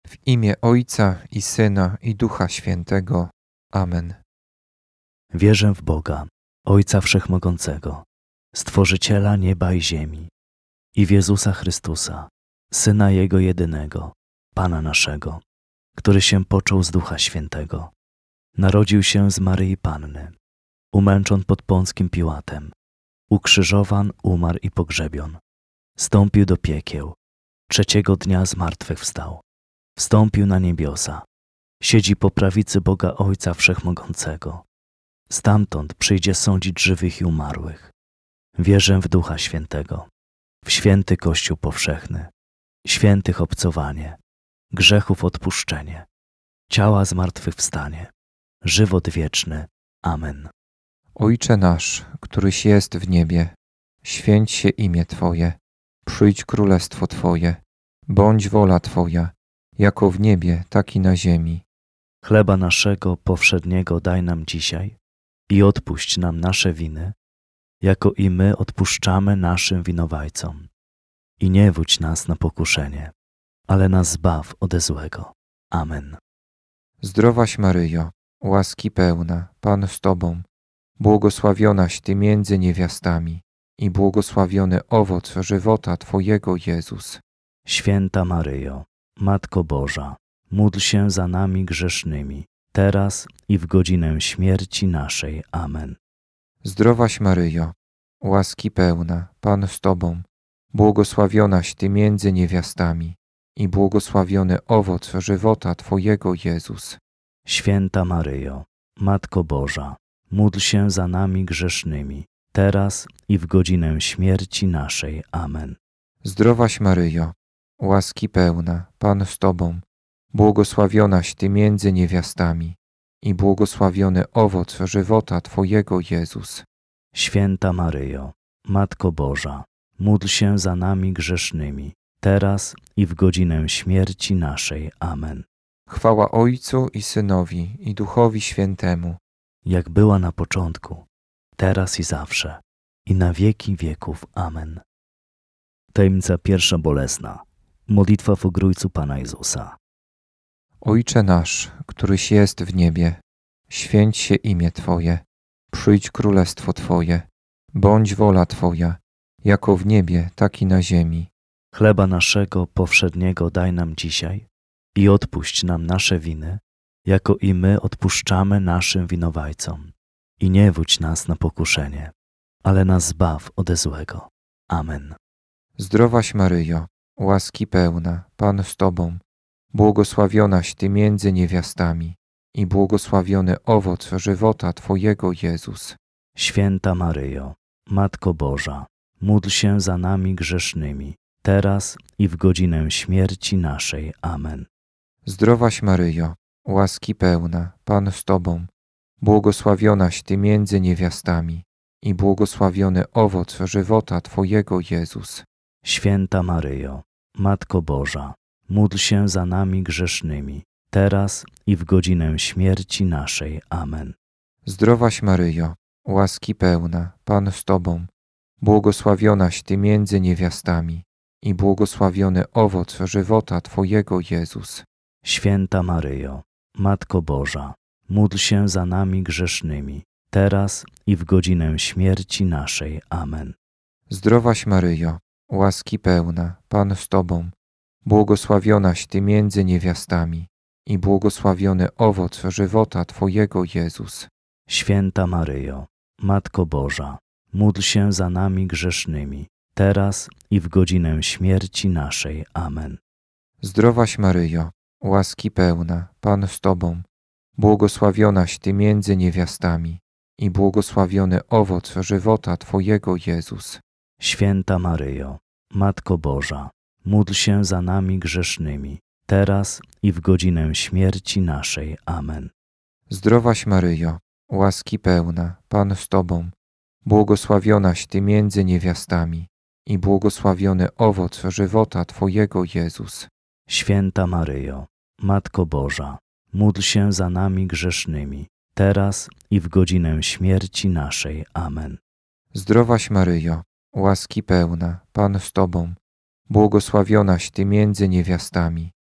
W imię Ojca i Syna i Ducha Świętego. Amen. Wierzę w Boga, Ojca Wszechmogącego, Stworzyciela nieba i ziemi, i w Jezusa Chrystusa, Syna Jego jedynego, Pana naszego, który się począł z Ducha Świętego. Narodził się z Maryi Panny, umęczon pod Pąckim Piłatem, ukrzyżowan, umarł i pogrzebion. Stąpił do piekieł, trzeciego dnia zmartwychwstał. Wstąpił na niebiosa, siedzi po prawicy Boga Ojca Wszechmogącego. Stamtąd przyjdzie sądzić żywych i umarłych. Wierzę w Ducha Świętego, w święty Kościół powszechny, świętych obcowanie, grzechów odpuszczenie, ciała zmartwychwstanie, żywot wieczny. Amen. Ojcze nasz, któryś jest w niebie, święć się imię Twoje, przyjdź królestwo Twoje, bądź wola Twoja, jako w niebie, tak i na ziemi. Chleba naszego powszedniego daj nam dzisiaj i odpuść nam nasze winy, jako i my odpuszczamy naszym winowajcom. I nie wódź nas na pokuszenie, ale nas zbaw ode złego. Amen. Zdrowaś Maryjo, łaski pełna, Pan z Tobą, błogosławionaś Ty między niewiastami i błogosławiony owoc żywota Twojego, Jezus. Święta Maryjo, Matko Boża, módl się za nami grzesznymi, teraz i w godzinę śmierci naszej. Amen. Zdrowaś Maryjo, łaski pełna, Pan z Tobą, błogosławionaś Ty między niewiastami i błogosławiony owoc żywota Twojego, Jezus. Święta Maryjo, Matko Boża, módl się za nami grzesznymi, teraz i w godzinę śmierci naszej. Amen. Zdrowaś Maryjo, łaski pełna, Pan z Tobą, błogosławionaś Ty między niewiastami i błogosławiony owoc żywota Twojego, Jezus. Święta Maryjo, Matko Boża, módl się za nami grzesznymi, teraz i w godzinę śmierci naszej. Amen. Chwała Ojcu i Synowi i Duchowi Świętemu, jak była na początku, teraz i zawsze, i na wieki wieków. Amen. Tajemnica pierwsza bolesna. Modlitwa w ogrójcu Pana Jezusa. Ojcze nasz, któryś jest w niebie, święć się imię Twoje, przyjdź królestwo Twoje, bądź wola Twoja, jako w niebie, tak i na ziemi. Chleba naszego powszedniego daj nam dzisiaj i odpuść nam nasze winy, jako i my odpuszczamy naszym winowajcom. I nie wódź nas na pokuszenie, ale nas zbaw ode złego. Amen. Zdrowaś Maryjo, łaski pełna, Pan z Tobą, błogosławionaś Ty między niewiastami i błogosławiony owoc żywota Twojego, Jezus. Święta Maryjo, Matko Boża, módl się za nami grzesznymi, teraz i w godzinę śmierci naszej. Amen. Zdrowaś Maryjo, łaski pełna, Pan z Tobą, błogosławionaś Ty między niewiastami i błogosławiony owoc żywota Twojego, Jezus. Święta Maryjo, Matko Boża, módl się za nami grzesznymi, teraz i w godzinę śmierci naszej. Amen. Zdrowaś Maryjo, łaski pełna, Pan z Tobą, błogosławionaś Ty między niewiastami i błogosławiony owoc żywota Twojego, Jezus. Święta Maryjo, Matko Boża, módl się za nami grzesznymi, teraz i w godzinę śmierci naszej. Amen. Zdrowaś Maryjo, łaski pełna, Pan z Tobą, błogosławionaś Ty między niewiastami i błogosławiony owoc żywota Twojego, Jezus. Święta Maryjo, Matko Boża, módl się za nami grzesznymi, teraz i w godzinę śmierci naszej. Amen. Zdrowaś Maryjo, łaski pełna, Pan z Tobą, błogosławionaś Ty między niewiastami i błogosławiony owoc żywota Twojego, Jezus. Święta Maryjo, Matko Boża, módl się za nami grzesznymi, teraz i w godzinę śmierci naszej. Amen. Zdrowaś Maryjo, łaski pełna, Pan z Tobą, błogosławionaś Ty między niewiastami i błogosławiony owoc żywota Twojego, Jezus. Święta Maryjo, Matko Boża, módl się za nami grzesznymi, teraz i w godzinę śmierci naszej. Amen. Zdrowaś Maryjo, łaski pełna, Pan z Tobą, błogosławionaś Ty między niewiastami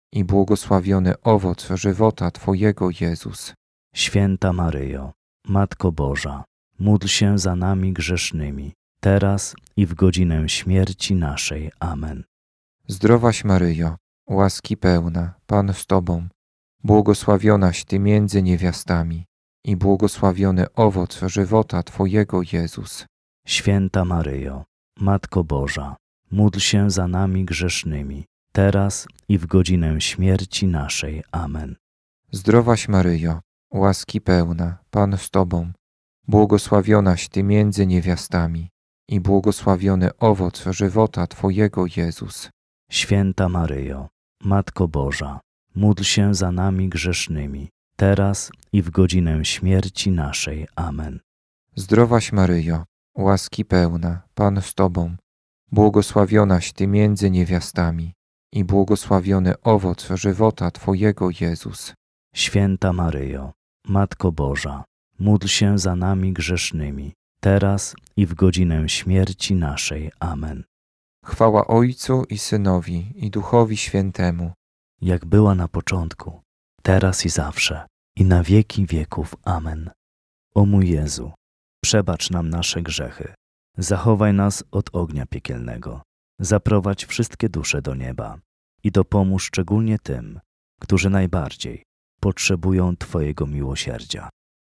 i błogosławiony owoc żywota Twojego, Jezus. Święta Maryjo, Matko Boża, módl się za nami grzesznymi, teraz i w godzinę śmierci naszej. Amen. Zdrowaś Maryjo, łaski pełna, Pan z Tobą, błogosławionaś Ty między niewiastami i błogosławiony owoc żywota Twojego, Jezus. Święta Maryjo, Matko Boża, módl się za nami grzesznymi, teraz i w godzinę śmierci naszej. Amen. Zdrowaś Maryjo, łaski pełna, Pan z Tobą, błogosławionaś Ty między niewiastami i błogosławiony owoc żywota Twojego, Jezus. Święta Maryjo, Matko Boża, módl się za nami grzesznymi, teraz i w godzinę śmierci naszej. Amen. Zdrowaś Maryjo, łaski pełna, Pan z Tobą, błogosławionaś Ty między niewiastami i błogosławiony owoc żywota Twojego, Jezus. Święta Maryjo, Matko Boża, módl się za nami grzesznymi, teraz i w godzinę śmierci naszej. Amen. Chwała Ojcu i Synowi, i Duchowi Świętemu, jak była na początku, teraz i zawsze, i na wieki wieków. Amen. O mój Jezu, przebacz nam nasze grzechy, zachowaj nas od ognia piekielnego, zaprowadź wszystkie dusze do nieba i dopomóż szczególnie tym, którzy najbardziej potrzebują Twojego miłosierdzia.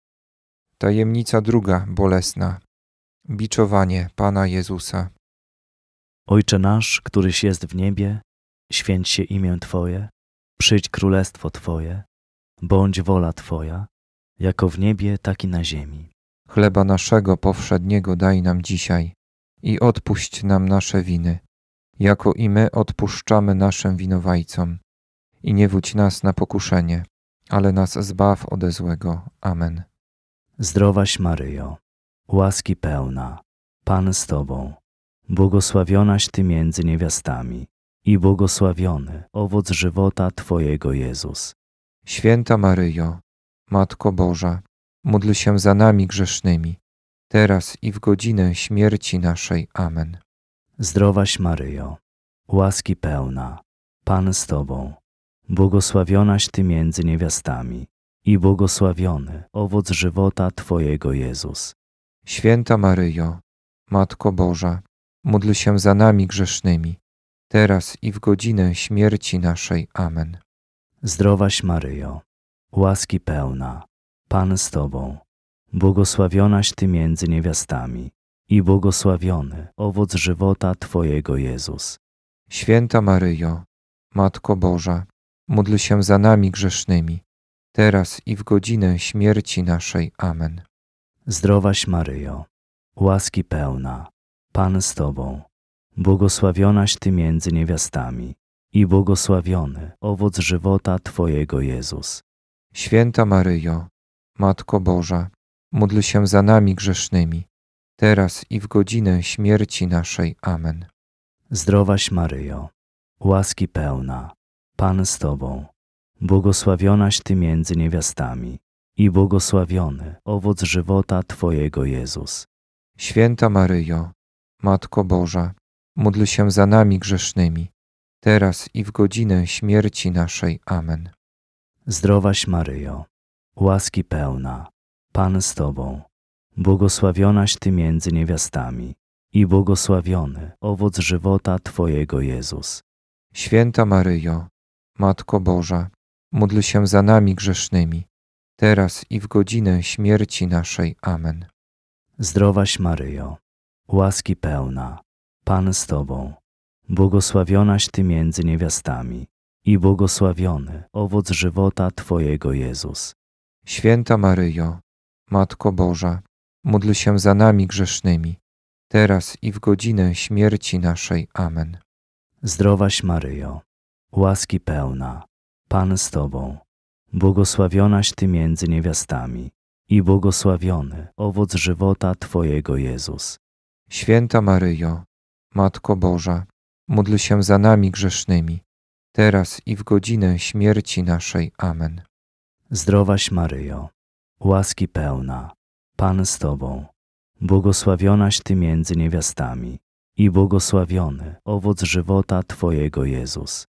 Tajemnica druga bolesna. Biczowanie Pana Jezusa. Ojcze nasz, któryś jest w niebie, święć się imię Twoje, przyjdź królestwo Twoje, bądź wola Twoja, jako w niebie, tak i na ziemi. Chleba naszego powszedniego daj nam dzisiaj i odpuść nam nasze winy, jako i my odpuszczamy naszym winowajcom. I nie wódź nas na pokuszenie, ale nas zbaw ode złego. Amen. Zdrowaś Maryjo, łaski pełna, Pan z Tobą, błogosławionaś Ty między niewiastami i błogosławiony owoc żywota Twojego, Jezus. Święta Maryjo, Matko Boża, módl się za nami grzesznymi, teraz i w godzinę śmierci naszej. Amen. Zdrowaś Maryjo, łaski pełna, Pan z Tobą, błogosławionaś Ty między niewiastami i błogosławiony owoc żywota Twojego, Jezus. Święta Maryjo, Matko Boża, módl się za nami grzesznymi, teraz i w godzinę śmierci naszej. Amen. Zdrowaś Maryjo, łaski pełna, Pan z Tobą, błogosławionaś Ty między niewiastami i błogosławiony owoc żywota Twojego, Jezus. Święta Maryjo, Matko Boża, módl się za nami grzesznymi, teraz i w godzinę śmierci naszej. Amen. Zdrowaś Maryjo, łaski pełna, Pan z Tobą, błogosławionaś Ty między niewiastami i błogosławiony owoc żywota Twojego, Jezus. Święta Maryjo, Matko Boża, módl się za nami grzesznymi, teraz i w godzinę śmierci naszej. Amen. Zdrowaś Maryjo, łaski pełna, Pan z Tobą, błogosławionaś Ty między niewiastami i błogosławiony owoc żywota Twojego, Jezus. Święta Maryjo, Matko Boża, módl się za nami grzesznymi, teraz i w godzinę śmierci naszej. Amen. Zdrowaś Maryjo, łaski pełna, Pan z Tobą, błogosławionaś Ty między niewiastami i błogosławiony owoc żywota Twojego, Jezus. Święta Maryjo, Matko Boża, módl się za nami grzesznymi, teraz i w godzinę śmierci naszej. Amen. Zdrowaś Maryjo, łaski pełna, Pan z Tobą, błogosławionaś Ty między niewiastami i błogosławiony owoc żywota Twojego, Jezus. Święta Maryjo, Matko Boża, módl się za nami grzesznymi, teraz i w godzinę śmierci naszej. Amen. Zdrowaś Maryjo, łaski pełna, Pan z Tobą, błogosławionaś Ty między niewiastami i błogosławiony owoc żywota Twojego, Jezus. Święta Maryjo, Matko Boża, módl się za nami grzesznymi, teraz i w godzinę śmierci naszej. Amen. Zdrowaś Maryjo, łaski pełna, Pan z Tobą, błogosławionaś Ty między niewiastami i błogosławiony owoc żywota Twojego, Jezus.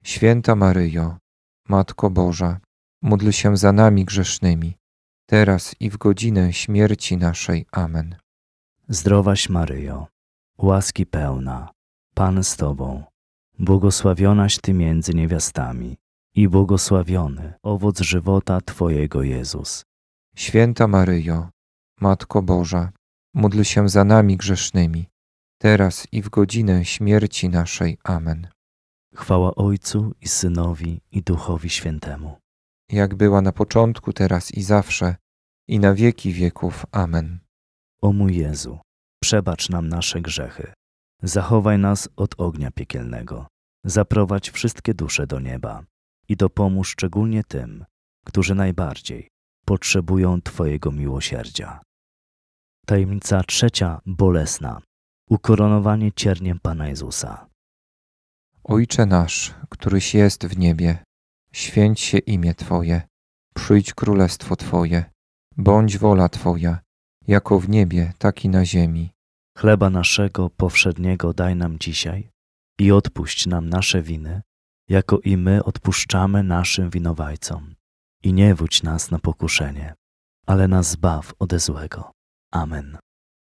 Święta Maryjo, Matko Boża, módl się za nami grzesznymi, teraz i w godzinę śmierci naszej. Amen. Zdrowaś Maryjo, łaski pełna, Pan z Tobą, błogosławionaś Ty między niewiastami i błogosławiony owoc żywota Twojego Jezus. Święta Maryjo, Matko Boża, módl się za nami grzesznymi, teraz i w godzinę śmierci naszej. Amen. Chwała Ojcu i Synowi i Duchowi Świętemu. Jak była na początku, teraz i zawsze, i na wieki wieków. Amen. O mój Jezu, przebacz nam nasze grzechy, zachowaj nas od ognia piekielnego, zaprowadź wszystkie dusze do nieba i dopomóż szczególnie tym, którzy najbardziej potrzebują Twojego miłosierdzia. Tajemnica trzecia bolesna. Ukoronowanie cierniem Pana Jezusa. Ojcze nasz, któryś jest w niebie, święć się imię Twoje, przyjdź królestwo Twoje, bądź wola Twoja, jako w niebie, tak i na ziemi. Chleba naszego powszedniego daj nam dzisiaj i odpuść nam nasze winy, jako i my odpuszczamy naszym winowajcom. I nie wódź nas na pokuszenie, ale nas zbaw ode złego. Amen.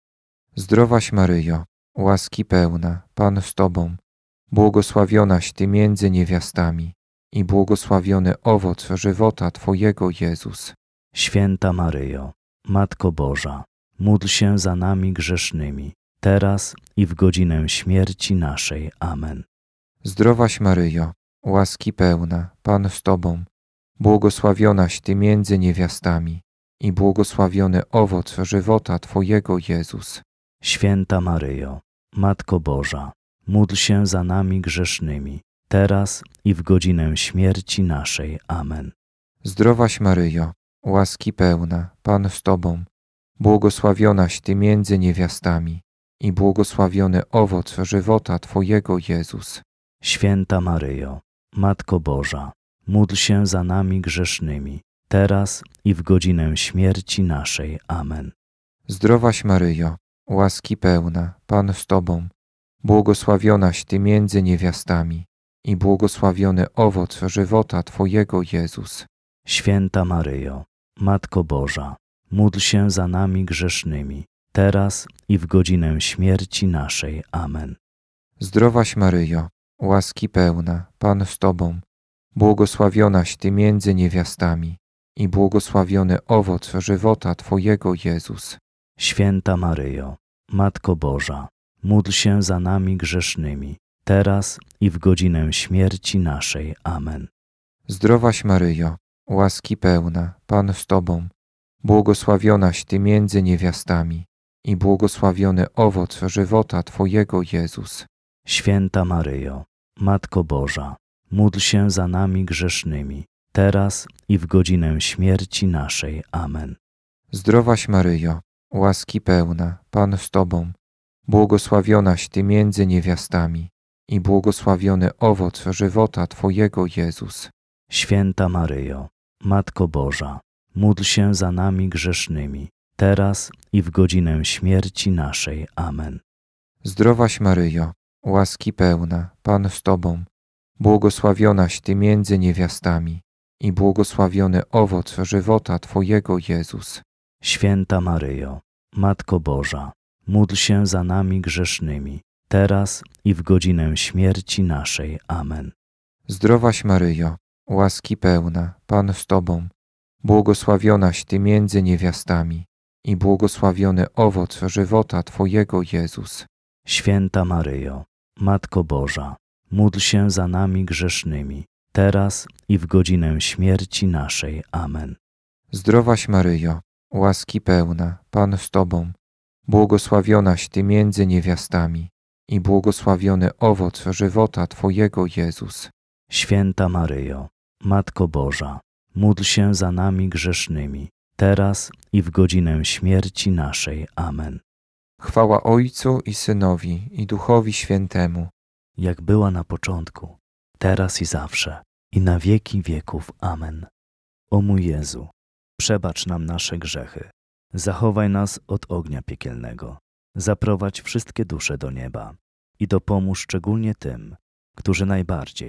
Zdrowaś Maryjo, łaski pełna, Pan z Tobą, błogosławionaś Ty między niewiastami i błogosławiony owoc żywota Twojego Jezus. Święta Maryjo, Matko Boża, módl się za nami grzesznymi, teraz i w godzinę śmierci naszej. Amen. Zdrowaś Maryjo, łaski pełna, Pan z Tobą, błogosławionaś Ty między niewiastami i błogosławiony owoc żywota Twojego Jezus. Święta Maryjo, Matko Boża, módl się za nami grzesznymi, teraz i w godzinę śmierci naszej. Amen. Zdrowaś Maryjo, łaski pełna, Pan z Tobą, błogosławionaś Ty między niewiastami i błogosławiony owoc żywota Twojego Jezus. Święta Maryjo, Matko Boża, módl się za nami grzesznymi, teraz i w godzinę śmierci naszej. Amen. Zdrowaś Maryjo, łaski pełna, Pan z Tobą, błogosławionaś Ty między niewiastami i błogosławiony owoc żywota Twojego Jezus. Święta Maryjo, Matko Boża, módl się za nami grzesznymi, teraz i w godzinę śmierci naszej. Amen. Zdrowaś Maryjo, łaski pełna, Pan z Tobą, błogosławionaś Ty między niewiastami i błogosławiony owoc żywota Twojego Jezus. Święta Maryjo, Matko Boża, módl się za nami grzesznymi, teraz i w godzinę śmierci naszej. Amen. Zdrowaś Maryjo, łaski pełna, Pan z Tobą, błogosławionaś Ty między niewiastami i błogosławiony owoc żywota Twojego Jezus. Święta Maryjo, Matko Boża, módl się za nami grzesznymi, teraz i w godzinę śmierci naszej. Amen. Zdrowaś Maryjo, łaski pełna, Pan z Tobą, błogosławionaś Ty między niewiastami i błogosławiony owoc żywota Twojego Jezus. Święta Maryjo, Matko Boża, módl się za nami grzesznymi, teraz i w godzinę śmierci naszej. Amen. Zdrowaś Maryjo, łaski pełna, Pan z Tobą, błogosławionaś Ty między niewiastami i błogosławiony owoc żywota Twojego Jezus. Święta Maryjo, Matko Boża, módl się za nami grzesznymi, teraz i w godzinę śmierci naszej. Amen. Zdrowaś Maryjo, łaski pełna, Pan z Tobą, błogosławionaś Ty między niewiastami i błogosławiony owoc żywota Twojego Jezus. Święta Maryjo, Matko Boża, módl się za nami grzesznymi, teraz i w godzinę śmierci naszej. Amen. Zdrowaś Maryjo, łaski pełna, Pan z Tobą, błogosławionaś Ty między niewiastami i błogosławiony owoc żywota Twojego Jezus. Święta Maryjo, Matko Boża, módl się za nami grzesznymi, teraz i w godzinę śmierci naszej. Amen. Chwała Ojcu i Synowi i Duchowi Świętemu, jak była na początku, teraz i zawsze, i na wieki wieków. Amen. O mój Jezu, przebacz nam nasze grzechy, zachowaj nas od ognia piekielnego, zaprowadź wszystkie dusze do nieba i dopomóż szczególnie tym, którzy najbardziej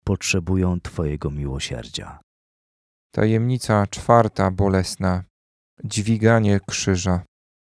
potrzebują Twojego miłosierdzia. Tajemnica czwarta bolesna. Dźwiganie krzyża.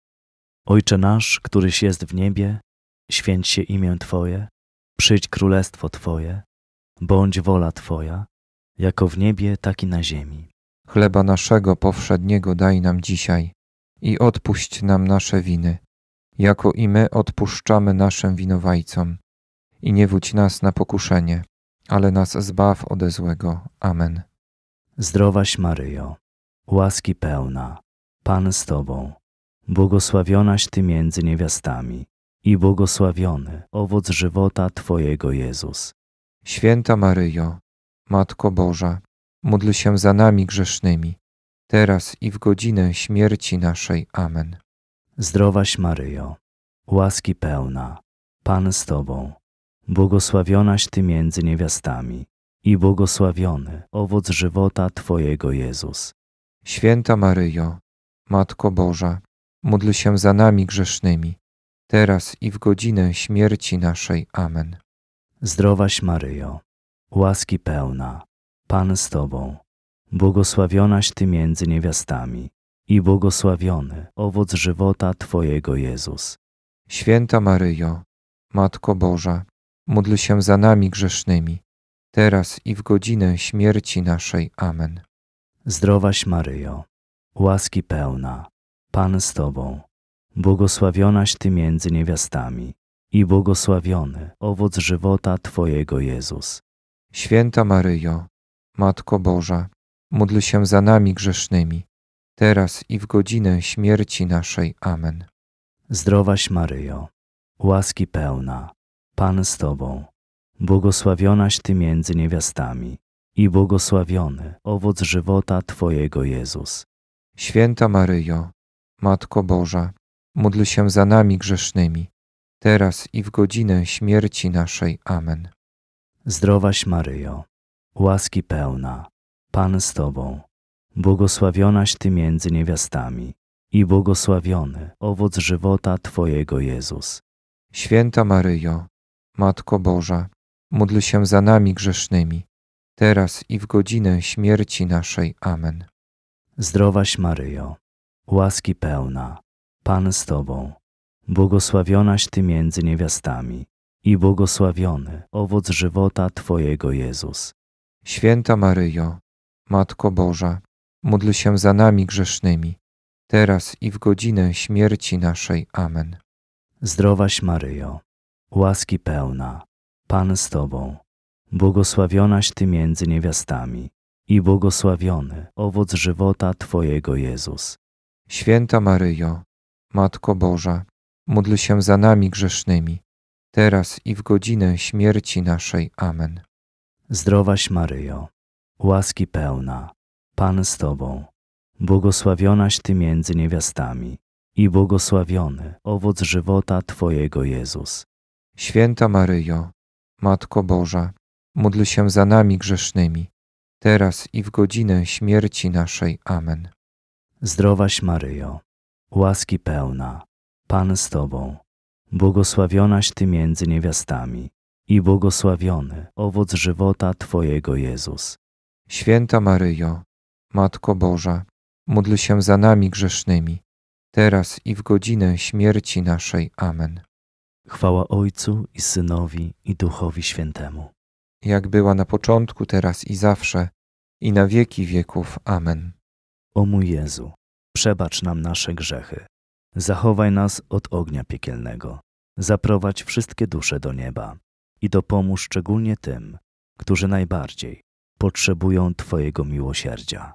Ojcze nasz, któryś jest w niebie, święć się imię Twoje, przyjdź królestwo Twoje, bądź wola Twoja, jako w niebie, tak i na ziemi. Chleba naszego powszedniego daj nam dzisiaj i odpuść nam nasze winy, jako i my odpuszczamy naszym winowajcom. I nie wódź nas na pokuszenie, ale nas zbaw ode złego. Amen. Zdrowaś Maryjo, łaski pełna, Pan z Tobą, błogosławionaś Ty między niewiastami i błogosławiony owoc żywota Twojego Jezus. Święta Maryjo, Matko Boża, módl się za nami grzesznymi, teraz i w godzinę śmierci naszej. Amen. Zdrowaś Maryjo, łaski pełna, Pan z Tobą, błogosławionaś Ty między niewiastami i błogosławiony owoc żywota Twojego Jezus. Święta Maryjo, Matko Boża, módl się za nami grzesznymi, teraz i w godzinę śmierci naszej. Amen. Zdrowaś Maryjo, łaski pełna, Pan z Tobą, błogosławionaś Ty między niewiastami i błogosławiony owoc żywota Twojego Jezus. Święta Maryjo, Matko Boża, módl się za nami grzesznymi, teraz i w godzinę śmierci naszej. Amen. Zdrowaś Maryjo, łaski pełna, Pan z Tobą, błogosławionaś Ty między niewiastami i błogosławiony owoc żywota Twojego Jezus. Święta Maryjo, Matko Boża, módl się za nami grzesznymi, teraz i w godzinę śmierci naszej. Amen. Zdrowaś Maryjo, łaski pełna, Pan z Tobą, błogosławionaś Ty między niewiastami i błogosławiony owoc żywota Twojego Jezus. Święta Maryjo, Matko Boża, módl się za nami grzesznymi, teraz i w godzinę śmierci naszej. Amen. Zdrowaś Maryjo, łaski pełna, Pan z Tobą, błogosławionaś Ty między niewiastami i błogosławiony owoc żywota Twojego Jezus. Święta Maryjo, Matko Boża, módl się za nami grzesznymi, teraz i w godzinę śmierci naszej. Amen. Zdrowaś Maryjo, łaski pełna, Pan z Tobą, błogosławionaś Ty między niewiastami i błogosławiony owoc żywota Twojego Jezus. Święta Maryjo, Matko Boża, módl się za nami grzesznymi, teraz i w godzinę śmierci naszej. Amen. Zdrowaś Maryjo, łaski pełna, Pan z Tobą, błogosławionaś Ty między niewiastami i błogosławiony owoc żywota Twojego Jezus. Święta Maryjo, Matko Boża, módl się za nami grzesznymi, teraz i w godzinę śmierci naszej. Amen. Zdrowaś Maryjo, łaski pełna, Pan z Tobą, błogosławionaś Ty między niewiastami i błogosławiony owoc żywota Twojego Jezus. Święta Maryjo, Matko Boża, módl się za nami grzesznymi, teraz i w godzinę śmierci naszej. Amen. Zdrowaś Maryjo, łaski pełna, Pan z Tobą, błogosławionaś Ty między niewiastami i błogosławiony owoc żywota Twojego Jezus. Święta Maryjo, Matko Boża, módl się za nami grzesznymi, teraz i w godzinę śmierci naszej. Amen. Chwała Ojcu i Synowi i Duchowi Świętemu. Jak była na początku, teraz i zawsze, i na wieki wieków. Amen. O mój Jezu, przebacz nam nasze grzechy, zachowaj nas od ognia piekielnego, zaprowadź wszystkie dusze do nieba i dopomóż szczególnie tym, którzy najbardziej potrzebują Twojego miłosierdzia.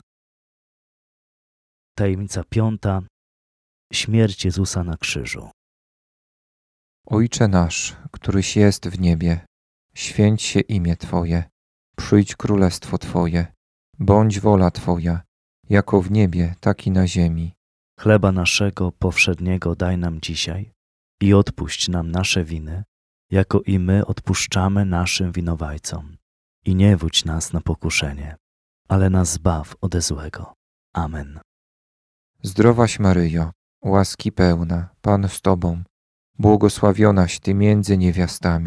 Tajemnica piąta. Śmierć Jezusa na krzyżu. Ojcze nasz, któryś jest w niebie, święć się imię Twoje, przyjdź królestwo Twoje, bądź wola Twoja, jako w niebie, tak i na ziemi. Chleba naszego powszedniego daj nam dzisiaj i odpuść nam nasze winy, jako i my odpuszczamy naszym winowajcom. I nie wódź nas na pokuszenie, ale nas zbaw ode złego. Amen. Zdrowaś Maryjo, łaski pełna, Pan z Tobą, błogosławionaś Ty między niewiastami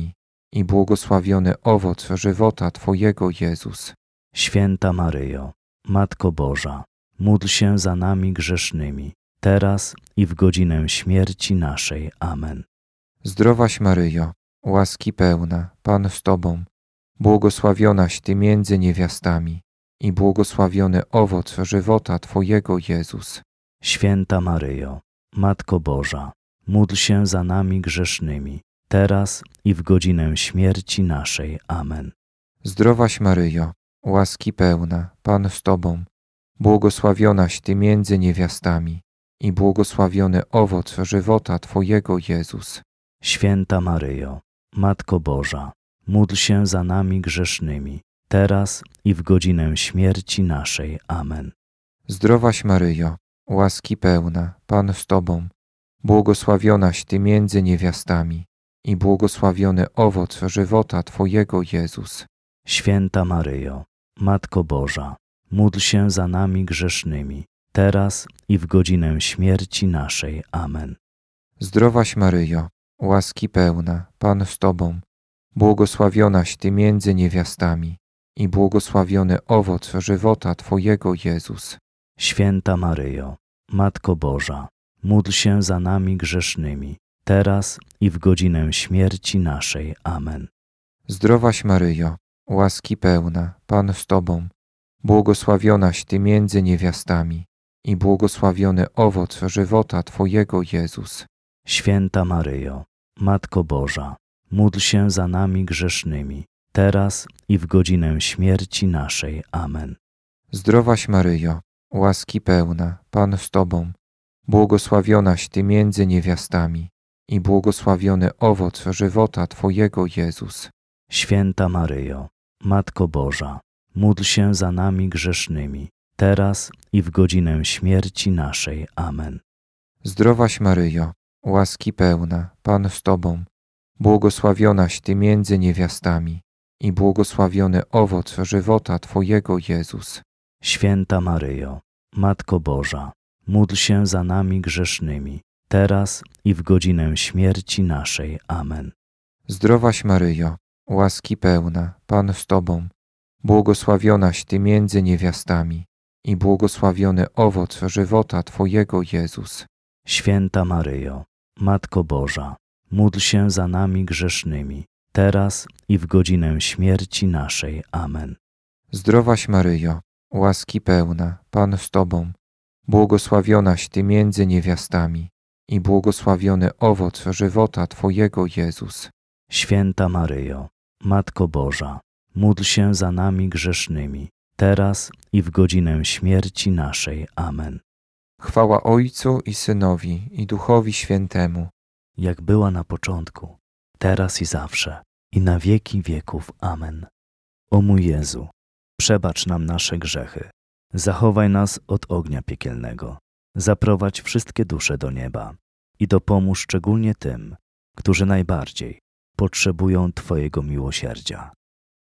i błogosławiony owoc żywota Twojego, Jezus. Święta Maryjo, Matko Boża, módl się za nami grzesznymi, teraz i w godzinę śmierci naszej. Amen. Zdrowaś Maryjo, łaski pełna, Pan z Tobą, błogosławionaś Ty między niewiastami i błogosławiony owoc żywota Twojego, Jezus. Święta Maryjo, Matko Boża, módl się za nami grzesznymi, teraz i w godzinę śmierci naszej. Amen. Zdrowaś Maryjo, łaski pełna, Pan z Tobą, błogosławionaś Ty między niewiastami i błogosławiony owoc żywota Twojego, Jezus. Święta Maryjo, Matko Boża, módl się za nami grzesznymi, teraz i w godzinę śmierci naszej. Amen. Zdrowaś Maryjo, łaski pełna, Pan z Tobą, błogosławionaś Ty między niewiastami i błogosławiony owoc żywota Twojego, Jezus. Święta Maryjo, Matko Boża, módl się za nami grzesznymi, teraz i w godzinę śmierci naszej. Amen. Zdrowaś Maryjo, łaski pełna, Pan z Tobą, błogosławionaś Ty między niewiastami i błogosławiony owoc żywota Twojego, Jezus. Święta Maryjo, Matko Boża, módl się za nami grzesznymi, teraz i w godzinę śmierci naszej. Amen. Zdrowaś Maryjo, łaski pełna, Pan z Tobą, błogosławionaś Ty między niewiastami i błogosławiony owoc żywota Twojego, Jezus. Święta Maryjo, Matko Boża, módl się za nami grzesznymi, teraz i w godzinę śmierci naszej. Amen. Zdrowaś Maryjo, łaski pełna, Pan z Tobą, błogosławionaś Ty między niewiastami i błogosławiony owoc żywota Twojego, Jezus. Święta Maryjo, Matko Boża, módl się za nami grzesznymi, teraz i w godzinę śmierci naszej. Amen. Zdrowaś Maryjo, łaski pełna, Pan z Tobą, błogosławionaś Ty między niewiastami i błogosławiony owoc żywota Twojego, Jezus. Święta Maryjo, Matko Boża, módl się za nami grzesznymi, teraz i w godzinę śmierci naszej. Amen. Zdrowaś Maryjo, łaski pełna, Pan z Tobą, błogosławionaś Ty między niewiastami i błogosławiony owoc żywota Twojego, Jezus. Święta Maryjo, Matko Boża, módl się za nami grzesznymi, teraz i w godzinę śmierci naszej. Amen. Zdrowaś Maryjo, łaski pełna, Pan z Tobą, błogosławionaś Ty między niewiastami i błogosławiony owoc żywota Twojego, Jezus. Święta Maryjo, Matko Boża, módl się za nami grzesznymi, teraz i w godzinę śmierci naszej. Amen. Chwała Ojcu i Synowi, i Duchowi Świętemu, jak była na początku, teraz i zawsze, i na wieki wieków. Amen. O mój Jezu, przebacz nam nasze grzechy, zachowaj nas od ognia piekielnego, zaprowadź wszystkie dusze do nieba i dopomóż szczególnie tym, którzy najbardziej potrzebują Twojego miłosierdzia.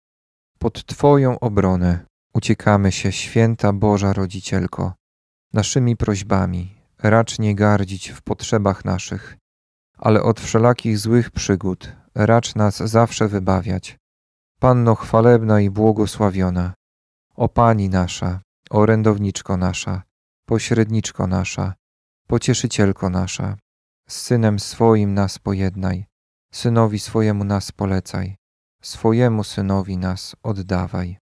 pod Twoją obronę uciekamy się, Święta Boża Rodzicielko. Naszymi prośbami racz nie gardzić w potrzebach naszych, ale od wszelakich złych przygód racz nas zawsze wybawiać. Panno chwalebna i błogosławiona, o Pani nasza, orędowniczko nasza, pośredniczko nasza, pocieszycielko nasza, z Synem swoim nas pojednaj, Synowi swojemu nas polecaj, swojemu Synowi nas oddawaj.